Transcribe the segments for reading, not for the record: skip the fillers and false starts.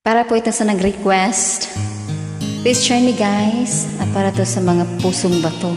Para po ito sa nag-request. Please join me guys. At para to sa mga pusong bato.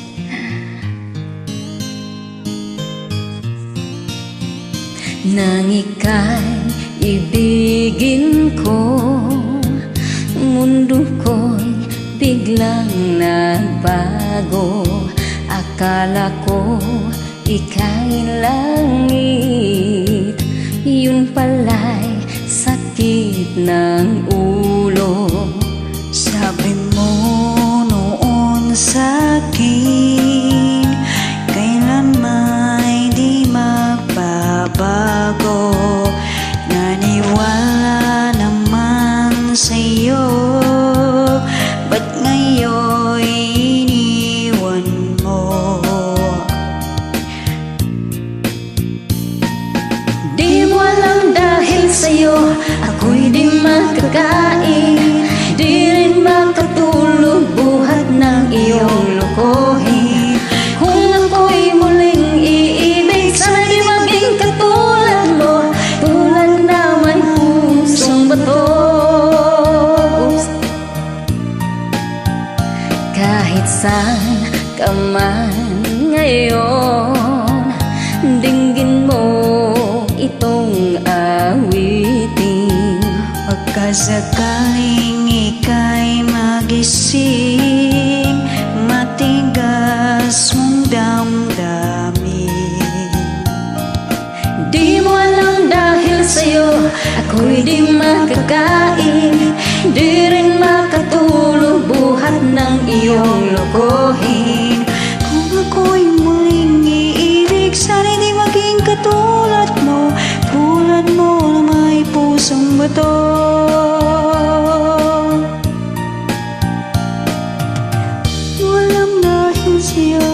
Nang ika'y ibigin ko, mundo ko'y biglang nagbago. Akala ko ika'y langit, yun pala'y sakit ng ulo. Sabi mo noon sa'kin, kailan may di magbabago. Naniwala naman sa'yo, ba't ngayon iniwan mo? Di mo alam dahil sa'yo ako'y di makakain, di rin makatulog buhat ng iyong lokohin. Kung ako'y muling iibig, sana di maging katulad mo, tulad na may pusong bato. Kahit saan ka man ngayon, dinggin mo itong awitin. Pagkasakaling ika'y magising, matigas mong damdamin. Di mo alam dahil sa'yo ako'y di makakain, di rin makatulog buhat ng iyong lokohin. Kung ako'y muling iibig, sana di maging katulad mo, tulad mo na may pusong bato. Walang dahil sa'yo.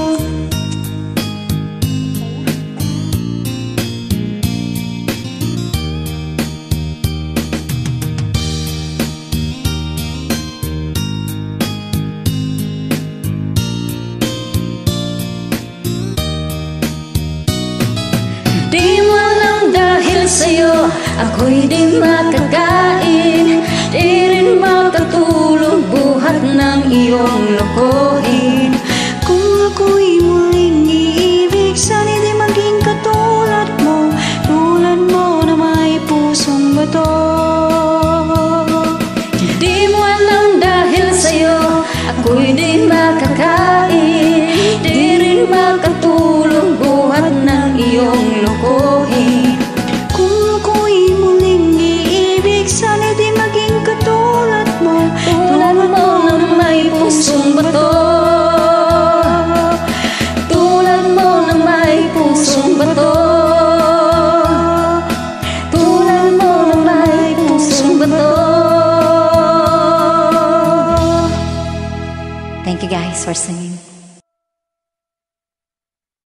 Di mo alam dahil sa'yo ako'y di makakain, di rin makatulog buhat ng iyong lokohin. Kung ako'y muling iibig, sana di maging katulad mo, tulad mo na may pusong bato. Di mo alam dahil sa'yo ako'y di makakain, di rin makatulog buhat ng iyong lokohin. Kung ako'y muling iibig, sana di maging katulad mo, Tulad mo na may pusong bato, tulad mo na may pusong bato, tulad mo na may pusong bato. Thank you guys for singing.